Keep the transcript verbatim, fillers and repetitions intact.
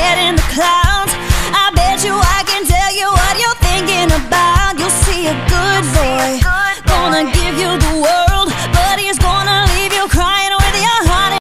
head in the clouds. I bet you I can tell you what you're thinking about. You'll see a good boy, gonna give you the world.